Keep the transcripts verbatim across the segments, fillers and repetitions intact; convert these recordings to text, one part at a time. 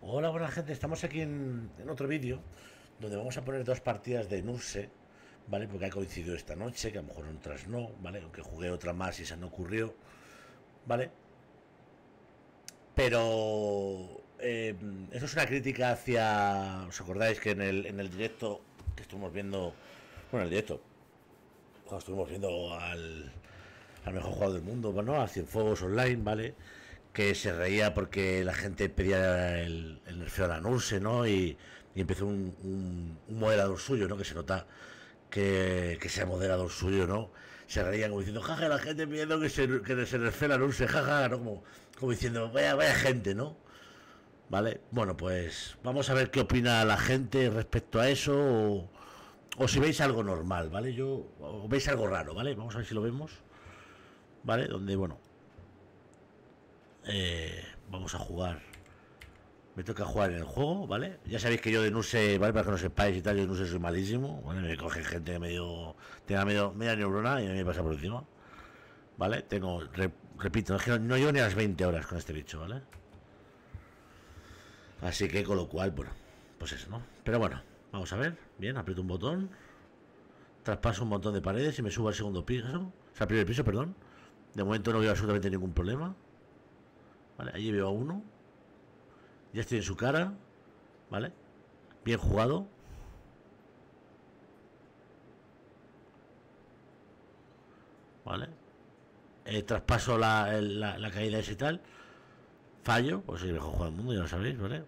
Hola, buena gente, estamos aquí en, en otro vídeo donde vamos a poner dos partidas de Nurse, ¿vale? Porque ha coincidido esta noche, que a lo mejor en otras no, ¿vale? Aunque jugué otra más y esa no ocurrió, ¿vale? Pero eh, eso es una crítica hacia... ¿Os acordáis que en el, en el directo que estuvimos viendo, bueno, el directo, cuando estuvimos viendo al, al mejor jugador del mundo, bueno, a Cienfuegos Online, ¿vale? Que se reía porque la gente pedía el, el nerfeo a la Nurse, ¿no? Y, y empezó un, un, un moderador suyo, ¿no? Que se nota que, que sea moderador suyo, ¿no? Se reían como diciendo, jaja, la gente pidiendo que se, que se nerfee la Nurse, jaja, ¿no? Como, como diciendo, vaya, vaya gente, ¿no? ¿Vale? Bueno, pues vamos a ver qué opina la gente respecto a eso o, o si veis algo normal, ¿vale? Yo, o veis algo raro, ¿vale? Vamos a ver si lo vemos, ¿vale? Donde, bueno, eh, vamos a jugar. Me toca jugar en el juego, ¿vale? Ya sabéis que yo de Nurse, ¿vale? Para que no sepáis y tal, yo de Nurse soy malísimo, ¿vale? Me coge gente que medio, tenga medio, media neurona y a mí me pasa por encima, ¿vale? Tengo, re, repito, es que no, no llevo ni a las veinte horas con este bicho, ¿vale? Así que con lo cual, bueno, pues eso, ¿no? Pero bueno, vamos a ver, bien, aprieto un botón, traspaso un montón de paredes y me subo al segundo piso, o sea, al primer piso, perdón. De momento no veo absolutamente ningún problema. Vale, allí veo a uno. Ya estoy en su cara. Vale. Bien jugado. Vale. Eh, traspaso la, la, la caída ese y tal. Fallo. Pues soy el mejor jugador del mundo, ya lo sabéis, ¿vale?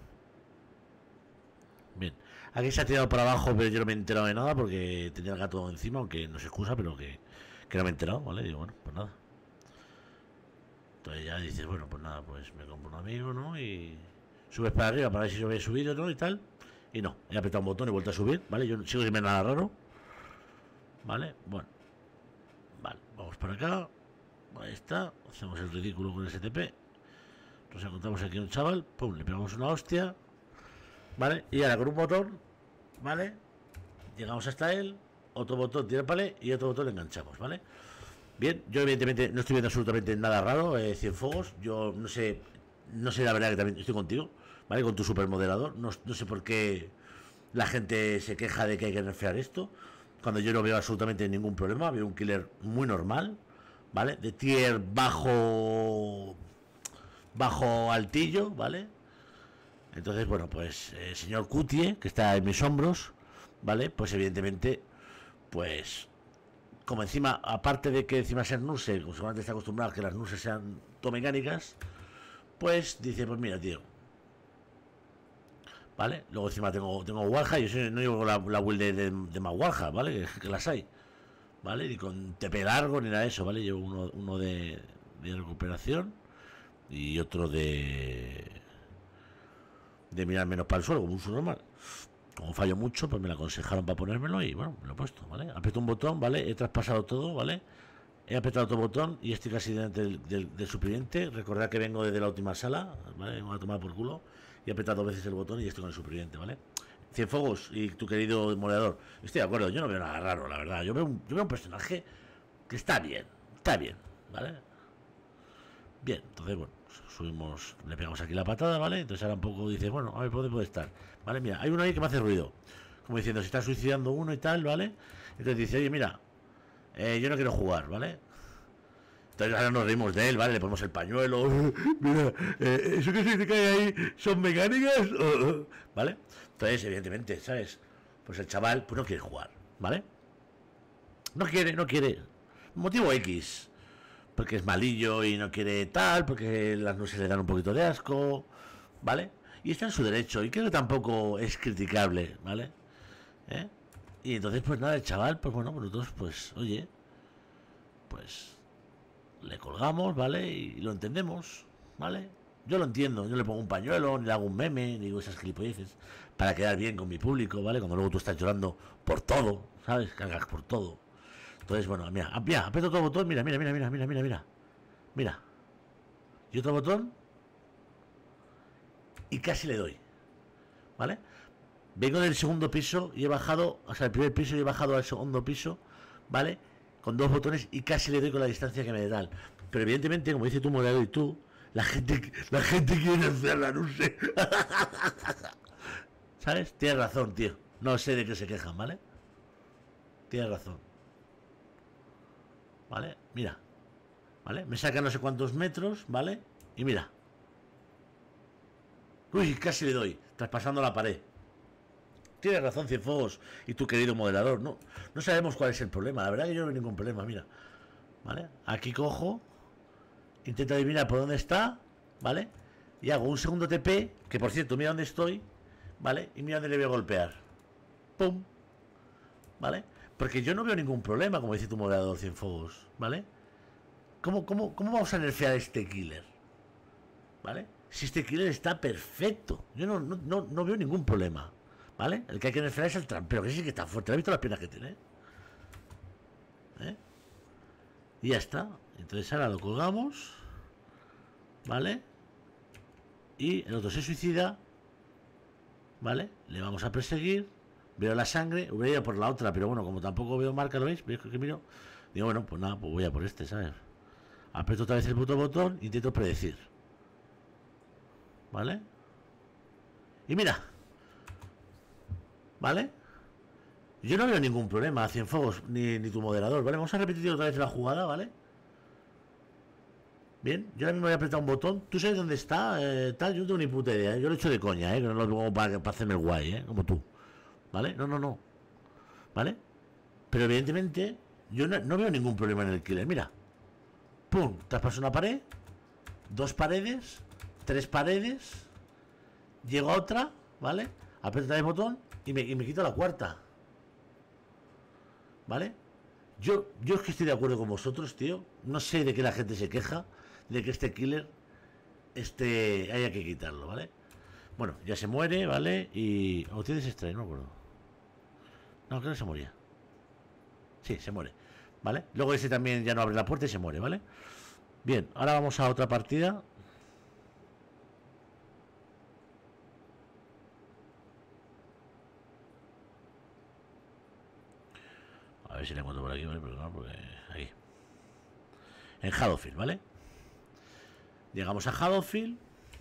Bien. Aquí se ha tirado para abajo, pero yo no me he enterado de nada porque tenía el gato encima, aunque no se excusa, pero que, que no me he enterado, ¿vale? Digo, bueno, pues nada. Entonces ya dices, bueno, pues nada, pues me compro un amigo, ¿no? Y subes para arriba para ver si yo había subido, ¿no? Y tal. Y no, he apretado un botón y he vuelto a subir, ¿vale? Yo sigo sin ver nada raro, ¿vale? Bueno, vale, vamos para acá. Ahí está, hacemos el ridículo con el S T P. Nos encontramos aquí un chaval, pum, le pegamos una hostia, ¿vale? Y ahora con un botón, ¿vale? Llegamos hasta él, otro botón tira para y otro botón le enganchamos, ¿vale? Bien, yo evidentemente no estoy viendo absolutamente nada raro, eh, Cienfuegos, yo no sé, no sé la verdad que también estoy contigo, ¿vale? Con tu supermoderador, no, no sé por qué la gente se queja de que hay que nerfear esto, cuando yo no veo absolutamente ningún problema, veo un killer muy normal, ¿vale? De tier bajo, bajo altillo, ¿vale? Entonces, bueno, pues el eh, señor Cutie, que está en mis hombros, ¿vale? Pues evidentemente, pues como encima, aparte de que encima sean Nurse, como seguramente está acostumbrado a que las Nurse sean mecánicas, pues dice, pues mira, tío, ¿vale? Luego encima tengo, tengo Warja, yo soy, no llevo la, la build de, de, de más Warja, ¿vale? Que, que las hay, ¿vale? Ni con T P largo ni nada de eso, ¿vale? Llevo uno, uno de, de recuperación y otro de de mirar menos para el suelo, como un uso normal. Como fallo mucho, pues me lo aconsejaron para ponérmelo y bueno, me lo he puesto, ¿vale? Aprieto un botón, ¿vale? He traspasado todo, ¿vale? He apretado otro botón y estoy casi delante del, del, del suplidente. Recordad que vengo desde la última sala, ¿vale? Me voy a tomar por culo. Y he apretado dos veces el botón y estoy con el suplidente, ¿vale? Cienfuegos y tu querido moderador. Estoy de acuerdo, yo no veo nada raro, la verdad. Yo veo un, yo veo un personaje que está bien, está bien, ¿vale? Bien, entonces, bueno, subimos, le pegamos aquí la patada, ¿vale? Entonces ahora un poco dice, bueno, a ver por dónde puede estar, ¿vale? Mira, hay uno ahí que me hace ruido, como diciendo, se está suicidando uno y tal, ¿vale? Entonces dice, oye, mira, eh, yo no quiero jugar, ¿vale? Entonces ahora nos reímos de él, ¿vale? Le ponemos el pañuelo, mira, eh, ¿eso que se cae ahí son mecánicas? ¿Vale? Entonces, evidentemente, ¿sabes? Pues el chaval, pues no quiere jugar, ¿vale? No quiere, no quiere. Motivo X. Porque es malillo y no quiere tal, porque las nubes le dan un poquito de asco, ¿vale? Y está en su derecho, y creo que tampoco es criticable, ¿vale? ¿Eh? Y entonces, pues nada, el chaval, pues bueno, nosotros, pues, oye, pues le colgamos, ¿vale? Y lo entendemos, ¿vale? Yo lo entiendo, yo le pongo un pañuelo, ni le hago un meme, ni digo esas gilipolleces, para quedar bien con mi público, ¿vale? Cuando luego tú estás llorando por todo, ¿sabes? Cargas por todo. Entonces, bueno, mira, mira, aprieto otro botón, mira, mira, mira, mira, mira, mira, mira. Mira. Y otro botón. Y casi le doy. ¿Vale? Vengo del segundo piso y he bajado, o sea, el primer piso y he bajado al segundo piso, ¿vale? Con dos botones y casi le doy con la distancia que me dan. Pero evidentemente, como dice tu moderador y tú, La gente, la gente quiere nerfearla, no sé. ¿Sabes? Tienes razón, tío. No sé de qué se quejan, ¿vale? Tienes razón. ¿Vale? Mira. ¿Vale? Me saca no sé cuántos metros, ¿vale? Y mira. Uy, casi le doy. Traspasando la pared. Tienes razón, Cienfuegos. Y tu querido moderador. No, no sabemos cuál es el problema. La verdad que yo no veo ningún problema, mira. ¿Vale? Aquí cojo. Intento adivinar por dónde está. ¿Vale? Y hago un segundo T P. Que por cierto, mira dónde estoy. ¿Vale? Y mira dónde le voy a golpear. ¡Pum! ¿Vale? Porque yo no veo ningún problema, como dice tu moderador, Cienfuegos. ¿Vale? ¿Cómo, cómo, ¿Cómo vamos a nerfear a este killer? ¿Vale? Si este killer está perfecto. Yo no, no, no, no veo ningún problema. ¿Vale? El que hay que nerfear es el trampero, que sí que está fuerte. ¿Has visto las piernas que tiene? ¿Eh? Y ya está. Entonces ahora lo colgamos. ¿Vale? Y el otro se suicida. ¿Vale? Le vamos a perseguir. Veo la sangre. Hubiera ido por la otra, pero bueno, como tampoco veo marca, ¿lo veis? ¿Veis que miro? Digo, bueno, pues nada, pues voy a por este, ¿sabes? Aprieto otra vez el puto botón. Intento predecir. ¿Vale? Y mira. ¿Vale? Yo no veo ningún problema, Cienfuegos, ni, ni tu moderador, ¿vale? Vamos a repetir otra vez la jugada, ¿vale? Bien, yo ahora mismo voy a apretar un botón. ¿Tú sabes dónde está? Eh, tal, yo no tengo ni puta idea, ¿eh? Yo lo he hecho de coña, ¿eh? Que no lo pongo para, para hacerme el guay, ¿eh? Como tú. ¿Vale? No, no, no. ¿Vale? Pero evidentemente yo no, no veo ningún problema en el killer. Mira. Pum, traspaso una pared. Dos paredes. Tres paredes. Llego a otra, ¿vale? Aprieto el botón y me, y me quito la cuarta. ¿Vale? Yo, yo es que estoy de acuerdo con vosotros, tío. No sé de qué la gente se queja. De que este killer este haya que quitarlo, ¿vale? Bueno, ya se muere, ¿vale? Y... ¿O tienes extrae? No me acuerdo. No, creo que se moría. Sí, se muere, ¿vale? Luego ese también ya no abre la puerta y se muere, ¿vale? Bien, ahora vamos a otra partida. A ver si la encuentro por aquí, ¿vale? Pero no, porque... Aquí. En Haddonfield, ¿vale? Llegamos a Haddonfield.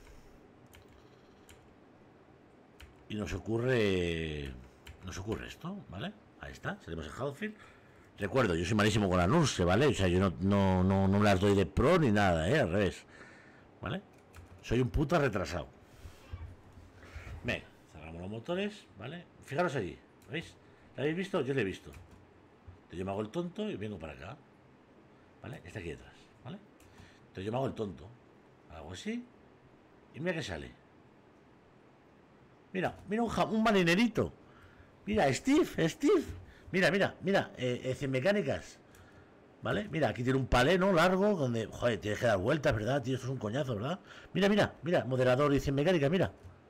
Y nos ocurre... Nos ocurre esto, ¿vale? Ahí está, salimos en Haddonfield. Recuerdo, yo soy malísimo con la Nurse, ¿vale? O sea, yo no, no, no, no me las doy de pro ni nada, ¿eh? Al revés, ¿vale? Soy un puto retrasado. Venga, cerramos los motores, ¿vale? Fijaros allí, ¿veis? ¿La habéis visto? Yo la he visto. Entonces yo me hago el tonto y vengo para acá, ¿vale? Está aquí detrás, ¿vale? Entonces yo me hago el tonto. Hago así y mira que sale. Mira, mira un, un marinerito. Mira, Steve, Steve. Mira, mira, mira, eh, eh, cien mecánicas. ¿Vale? Mira, aquí tiene un palé, ¿no? Largo, donde, joder, tienes que dar vueltas, ¿verdad? Tío, esto es un coñazo, ¿verdad? Mira, mira, mira, moderador y cien mecánicas, mira.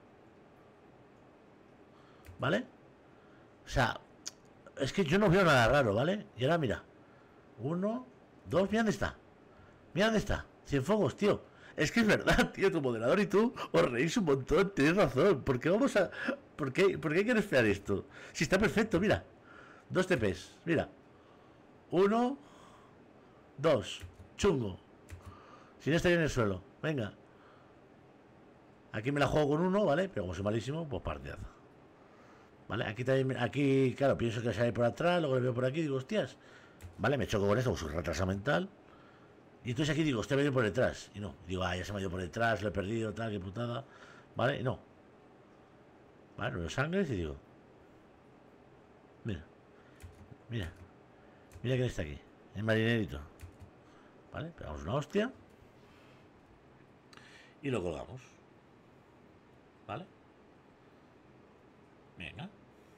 ¿Vale? O sea, es que yo no veo nada raro, ¿vale? Y ahora mira. Uno, dos, mira dónde está. Mira dónde está. Cienfuegos, tío. Es que es verdad, tío, tu moderador y tú os reís un montón, tienes razón. ¿Por qué vamos a...? ¿Por qué, ¿Por qué hay que resfriar esto? Si está perfecto, mira. Dos T Ps, mira. Uno, dos. Chungo. Si no estaría en el suelo. Venga. Aquí me la juego con uno, ¿vale? Pero como soy malísimo, pues partidazo. ¿Vale? Aquí también, aquí, claro, pienso que sale por atrás, luego le veo por aquí y digo, hostias. ¿Vale? Me choco con esto, soy retraso mental. Y entonces aquí digo, usted me ha ido por detrás. Y no, digo, ah, ya se me ha ido por detrás, lo he perdido, tal, qué putada. ¿Vale? Y no. Vale, no veo sangres y digo, mira, mira, mira quién está aquí, el marinerito. ¿Vale? Pegamos una hostia y lo colgamos. ¿Vale? Venga.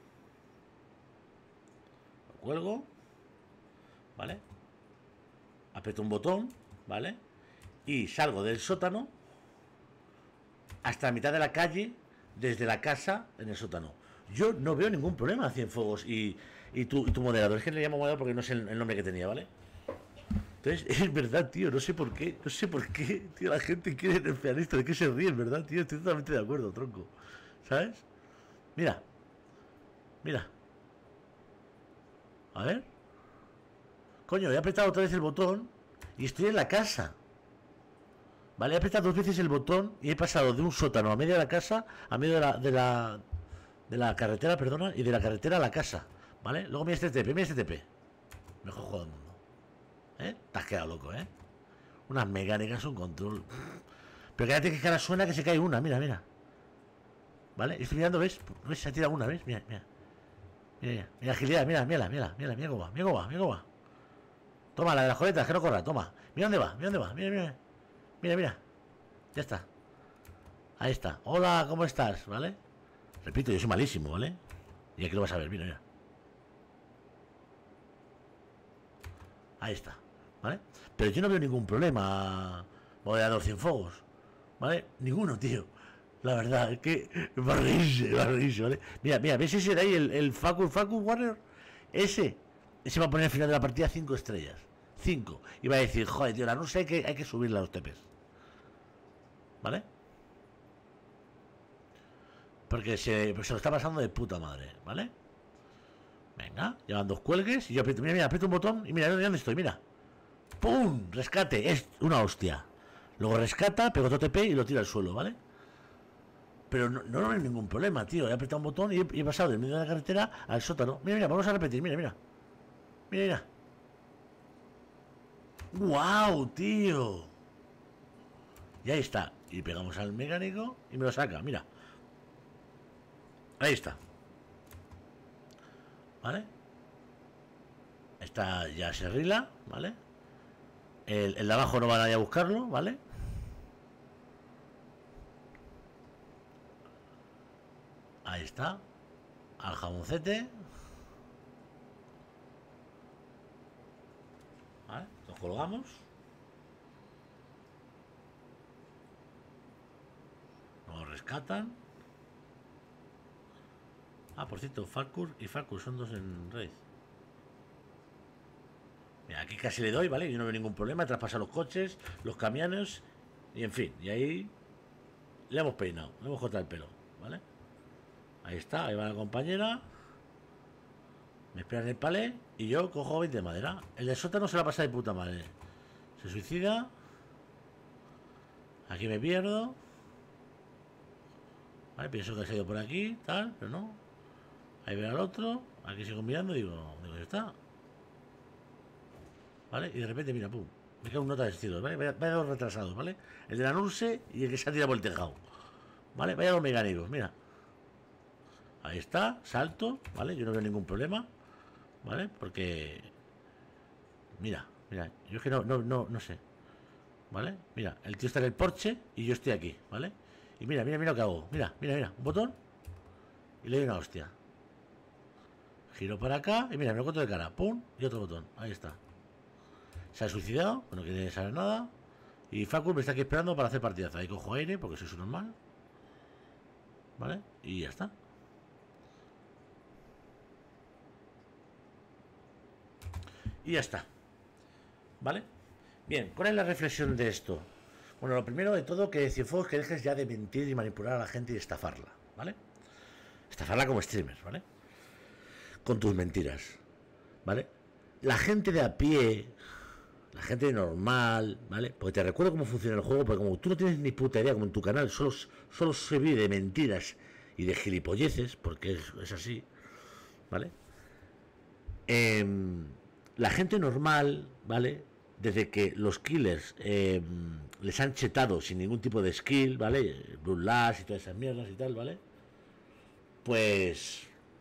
Lo cuelgo. ¿Vale? Aprieto un botón, ¿vale? Y salgo del sótano hasta la mitad de la calle, desde la casa en el sótano. Yo no veo ningún problema, Cienfuegos y, y, tu, y tu moderador. Es que le llamo moderador porque no sé el, el nombre que tenía, ¿vale? Entonces, es verdad, tío, no sé por qué, no sé por qué, tío, la gente quiere nerfear esto, de qué se ríen, ¿verdad, tío? Estoy totalmente de acuerdo, tronco. ¿Sabes? Mira. Mira. A ver. Coño, he apretado otra vez el botón y estoy en la casa. ¿vale? He apretado dos veces el botón y he pasado de un sótano a medio de la casa, a medio de la, de la, de la carretera, perdona, y de la carretera a la casa, ¿vale? Luego mira este T P, mira este T P. Mejor juego del mundo. ¿Eh? Te has quedado loco, ¿eh? Unas mecánicas, un control. Pero quédate que cara suena que se cae una, mira, mira. ¿Vale? Estoy mirando, ¿ves? ¿Ves? Se ha tirado una, ¿ves? Mira, mira. Mira, mira, mira, agilidad, mira, mira, mira, mira, mira cómo va, mira cómo va, mira cómo va. Toma, la de las coletas, que no corra, toma. Mira dónde va, mira dónde va, mira, mira. Mira, mira. Ya está. Ahí está. Hola, ¿cómo estás? ¿Vale? Repito, yo soy malísimo, ¿vale? Y aquí lo vas a ver, mira, mira. Ahí está, ¿vale? Pero yo no veo ningún problema moderador Cienfuegos, ¿vale? Ninguno, tío. La verdad, es que va a reírse, va a reírse, ¿vale? Mira, mira, ¿ves ese de ahí, el, el Facu, Facu Warrior? Ese, ese va a poner al final de la partida cinco estrellas. cinco. Y va a decir, joder, tío, la no sé, hay que, hay que subirle a los tepes. ¿Vale? Porque se, pues se lo está pasando de puta madre, ¿vale? Venga, llevan dos cuelgues y yo aprieto, mira, mira, aprieto un botón y mira, ¿dónde estoy? Mira. ¡Pum! Rescate, es una hostia. Luego rescata, pega otro T P y lo tira al suelo, ¿vale? Pero no, no, no hay ningún problema, tío. He apretado un botón y he, y he pasado del medio de la carretera al sótano. Mira, mira, vamos a repetir, mira, mira. Mira, mira. ¡Guau, tío! Y ahí está. Y pegamos al mecánico y me lo saca, mira. Ahí está. ¿Vale? Esta ya se rila, ¿vale? El, el de abajo no va nadie a buscarlo, ¿vale? Ahí está. Al jamoncete. ¿Vale? Lo colgamos. Nos rescatan. Ah, por cierto, Falcur y Falcur son dos en Raid. Mira, aquí casi le doy, ¿vale? Yo no veo ningún problema. Traspasa los coches, los camiones. Y en fin, y ahí le hemos peinado, le hemos cortado el pelo, ¿vale? Ahí está, ahí va la compañera. Me espera en el palé y yo cojo veinte de madera. El de sótano se la pasa de puta madre. Se suicida. Aquí me pierdo. Vale, pienso que se ha ido por aquí, tal, pero no. Ahí veo al otro. Aquí sigo mirando y digo, digo, ya está. ¿Vale? Y de repente, mira, pum. Me queda un nota de estilo, ¿vale? Vaya, vaya dos retrasados, ¿vale? El de la Nurse y el que se ha tirado por el tejado. ¿Vale? Vaya los mecánicos, mira. Ahí está, salto, ¿vale? Yo no veo ningún problema, ¿vale? Porque... Mira, mira, yo es que no, no, no, no sé. ¿Vale? Mira, el tío está en el porche y yo estoy aquí, ¿vale? Y mira, mira, mira lo que hago. Mira, mira, mira, un botón y le doy una hostia. Giro para acá y mira, me lo encuentro de cara. Pum, y otro botón. Ahí está. Se ha suicidado, no quiere saber nada. Y Facu me está aquí esperando para hacer partidazo. Ahí cojo aire porque soy su normal. ¿Vale? Y ya está. Y ya está. ¿Vale? Bien, ¿cuál es la reflexión de esto? Bueno, lo primero de todo que Cienfuegos que dejes ya de mentir y manipular a la gente y estafarla, ¿vale? Estafarla como streamer, ¿vale? Con tus mentiras, ¿vale? La gente de a pie, la gente normal, ¿vale? Porque te recuerdo cómo funciona el juego, porque como tú no tienes ni puta idea, como en tu canal solo, solo se vive de mentiras y de gilipolleces, porque es, es así, ¿vale? Eh, la gente normal, ¿vale? Desde que los killers eh, les han chetado sin ningún tipo de skill, ¿vale? Blue Lash y todas esas mierdas y tal, ¿vale? Pues...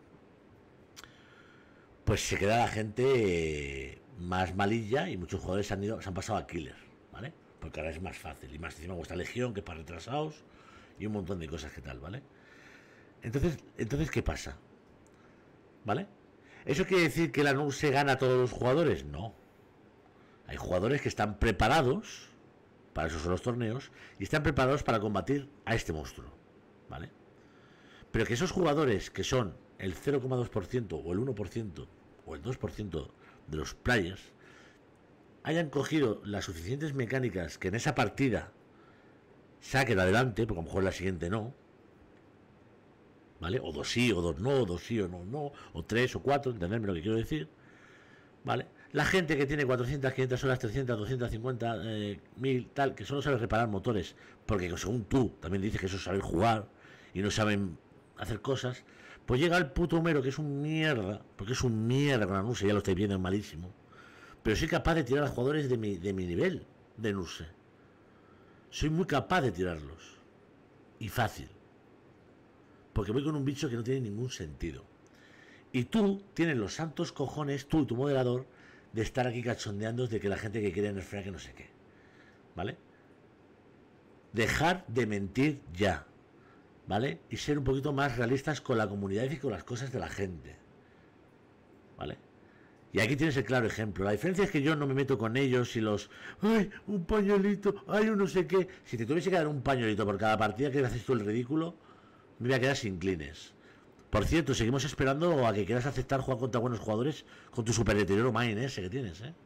Pues se queda la gente eh, más malilla y muchos jugadores se han, ido, se han pasado a killer, ¿vale? Porque ahora es más fácil y más encima vuestra legión que para retrasados y un montón de cosas que tal, ¿vale? Entonces, entonces ¿qué pasa? ¿Vale? ¿Eso quiere decir que la N U se gana a todos los jugadores? No. Hay jugadores que están preparados, para eso son los torneos, y están preparados para combatir a este monstruo, ¿vale? Pero que esos jugadores que son el cero coma dos por ciento o el uno por ciento o el dos por ciento de los players hayan cogido las suficientes mecánicas que en esa partida saquen adelante, porque a lo mejor la siguiente no, ¿vale? O dos sí, o dos no, o dos sí, o no, no, o tres, o cuatro, entenderme lo que quiero decir, ¿vale? La gente que tiene cuatrocientas, quinientas horas, trescientas, doscientas cincuenta, eh, mil, tal, que solo sabe reparar motores, porque según tú también dices que eso es saber jugar y no saben hacer cosas, pues llega el puto Homero, que es un mierda, porque es un mierda con la Nuse, ya lo estáis viendo, es malísimo, pero soy capaz de tirar a jugadores de mi, de mi nivel de Nuse. Soy muy capaz de tirarlos. Y fácil. Porque voy con un bicho que no tiene ningún sentido. Y tú tienes los santos cojones, tú y tu moderador, de estar aquí cachondeando de que la gente que quiere nerfear que no sé qué. ¿Vale? Dejar de mentir ya. ¿Vale? Y ser un poquito más realistas con la comunidad y con las cosas de la gente. ¿Vale? Y aquí tienes el claro ejemplo. La diferencia es que yo no me meto con ellos y los... ¡Ay, un pañuelito! ¡Ay, un no sé qué! Si te tuviese que dar un pañuelito por cada partida que haces tú el ridículo, me voy a quedar sin clines. Por cierto, seguimos esperando a que quieras aceptar jugar contra buenos jugadores con tu super deterioro mine ese que tienes, ¿eh?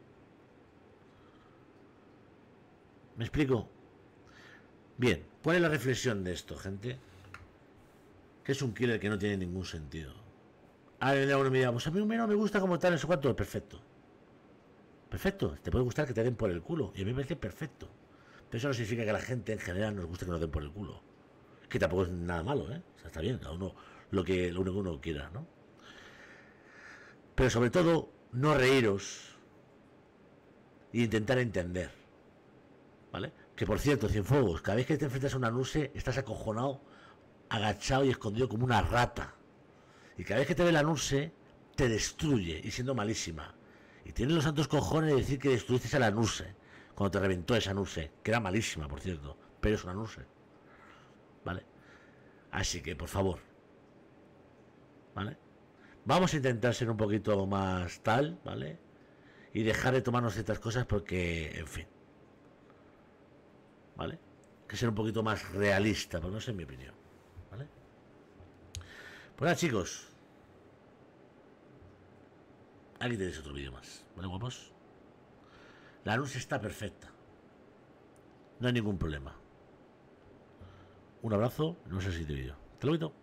¿Me explico? Bien, ¿cuál es la reflexión de esto, gente? Que es un killer que no tiene ningún sentido. A ver, uno me dirá, pues a mí no me gusta como tal, en su cuanto, perfecto. Perfecto, te puede gustar que te den por el culo. Y a mí me parece perfecto. Pero eso no significa que a la gente en general nos guste que nos den por el culo. Que tampoco es nada malo, ¿eh? O sea, está bien, cada uno lo que lo único que uno quiera, ¿no? Pero sobre todo, no reíros e intentar entender. ¿Vale? Que por cierto, Cienfuegos, cada vez que te enfrentas a una Nuse, estás acojonado, agachado y escondido como una rata. Y cada vez que te ve la Nuse, te destruye, y siendo malísima. Y tienes los santos cojones de decir que destruiste a la Nuse, cuando te reventó esa Nuse, que era malísima, por cierto, pero es una Nuse. ¿Vale? Así que, por favor, ¿vale? Vamos a intentar ser un poquito más tal, ¿vale? Y dejar de tomarnos ciertas cosas porque, en fin, ¿vale? Que ser un poquito más realista, pero no sé, en mi opinión, ¿vale? Pues nada, chicos, aquí tenéis otro vídeo más, ¿vale, guapos? La luz está perfecta, no hay ningún problema. Un abrazo, no sé si te vídeo. Hasta luego.